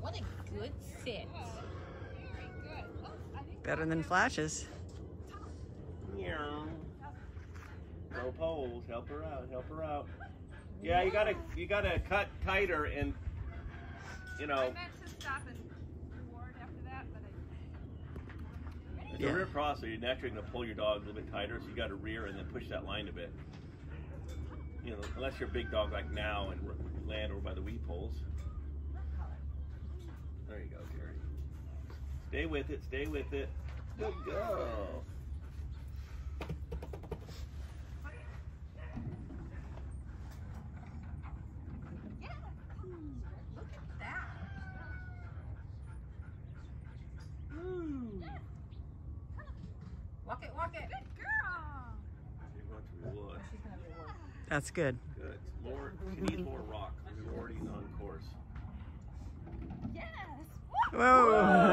What a good sit. Very good. Oh, I think Better than Flash's. Yeah. No poles. Help her out. Help her out. Yeah, you gotta cut tighter and I meant to stop and reward after that, but It's a rear cross, so you're naturally going to pull your dog a little bit tighter, so you got to rear and then push that line a bit. You know, unless you're a big dog like now and land over by the weed poles. There you go, Jerry. Stay with it, stay with it. Good go. look at that. Walk it, walk it. Good girl. You're going to reward. She's gonna reward. That's good. Good. More, she needs more rock. Rewarding on course. Yes. Whoa!